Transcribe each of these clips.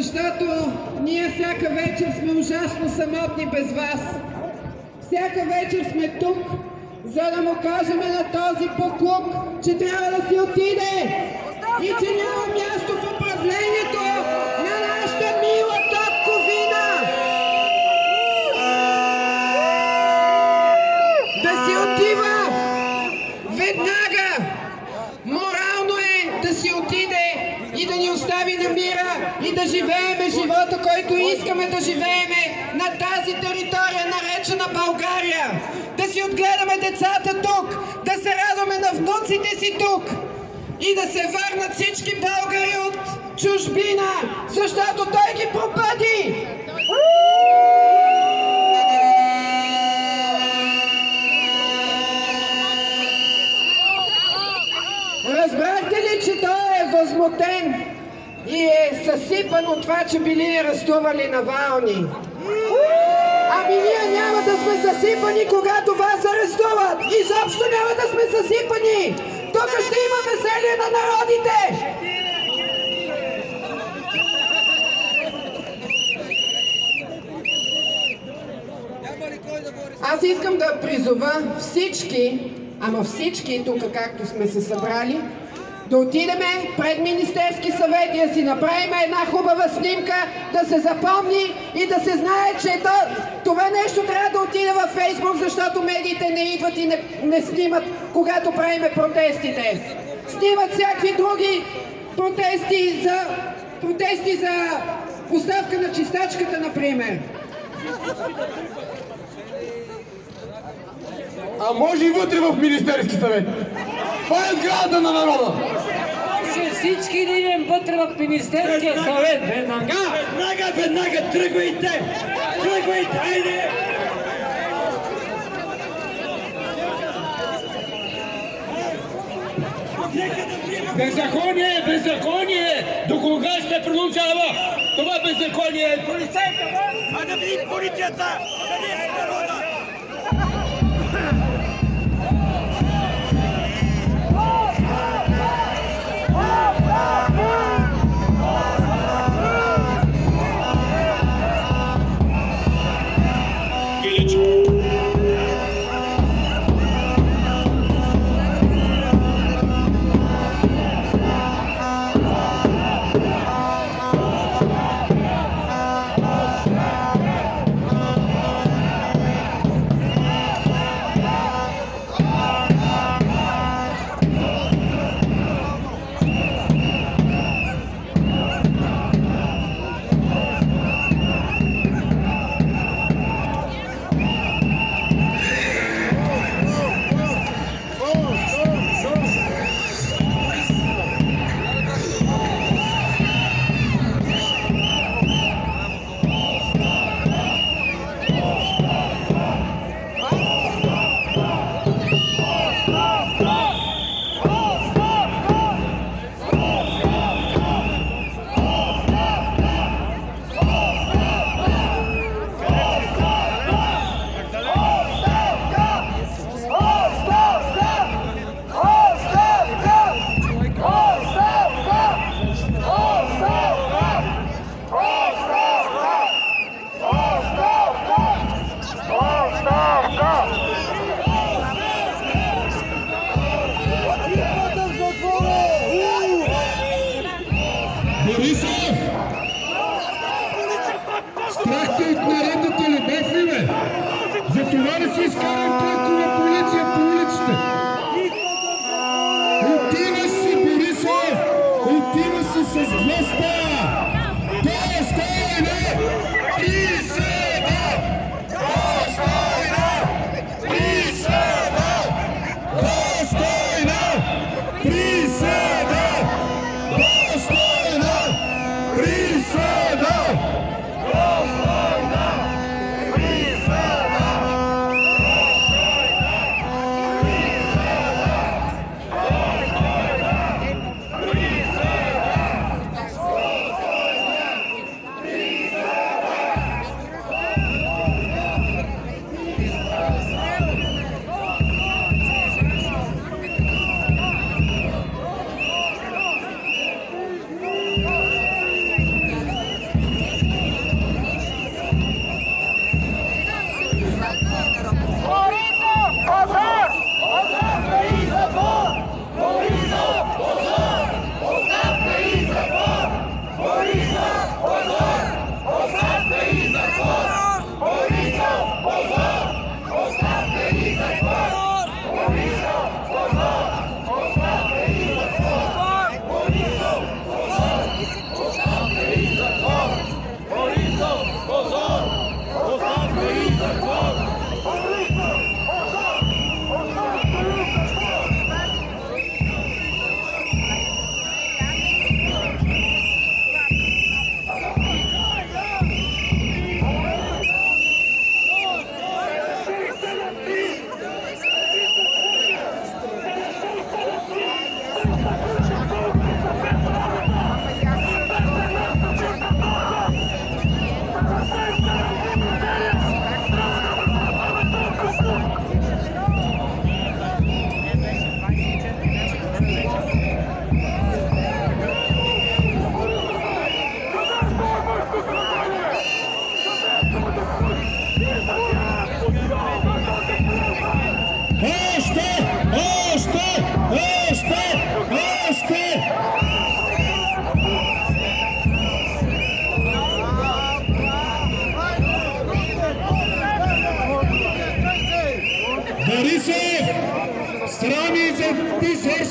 защото ние всяка вечер сме ужасно самотни без вас. Всяка вечер сме тук, за да му кажем на този буклук, че трябва да си отиде и че няма място в управлението на нашата мила татковина. Да си отива веднага. Морално е да си отиде и да ни остави на мира и да живееме живота, който искаме да живееме на тази територия, наречена България. Да си отгледаме децата тук, да се радваме на внуците си тук и да се върнат всички българи от чужбина, защото той ги пропади. Разбрахте ли, че той е възмутен и е съсипан от това, че били арестували Навални? Ами ние няма да сме съсипани, когато вас арестуват! Изобщо няма да сме съсипани! Тук ще има веселие на народите! Аз искам да призова всички, ама всички тук, както сме се събрали, да отидеме пред Министерски съвет и да си направим една хубава снимка, да се запомни и да се знае, че това нещо трябва да отиде във Фейсбук, защото медиите не идват и не снимат, когато правиме протестите. Снимат всякакви други протести за оставка на чистачката, например. А може и вътре в Министерски съвет. Това е сградата на народа. Може всички да идем вътре в Министерския съвет. Веднага, тръгвайте! Тръгвайте, айде! Беззаконие, беззаконие! До кога ще продължава това беззаконие? Полицейка, а да види полицията! Къде е народа?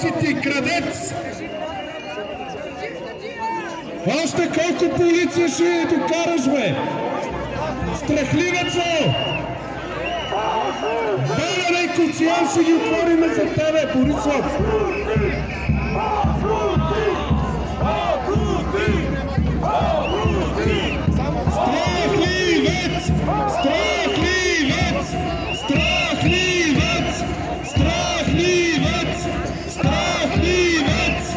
си ти, крадец! Още колко полиция ще докараш, бе? Страхливецо! Белене и Коциан ще ги отвориме за тебе, Борисов! Страхливец! Страхливец! Страхливец! Страхливец! Страхливец!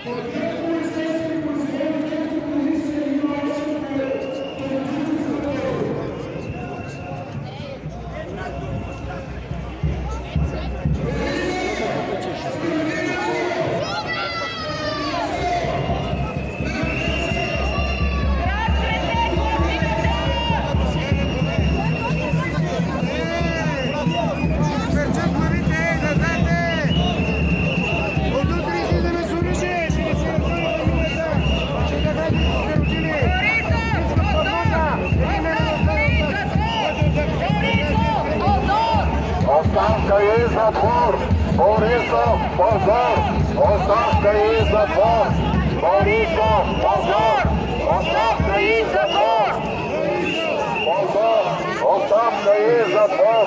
Ostavka i zatvor, Borisov, pozor! Ostavka i zatvor, Borisov, pozor! Ostavka i zatvor! Pozor! Ostavka i zatvor!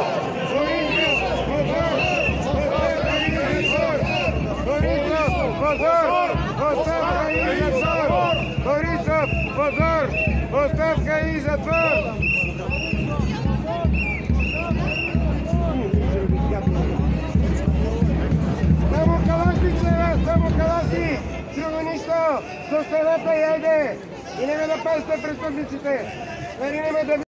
Borisov, pozor! Ostavka i zatvor! Samo Kalasi, drugo ništa, do strelata jede i nema da pazite prestupnicite, jer nema da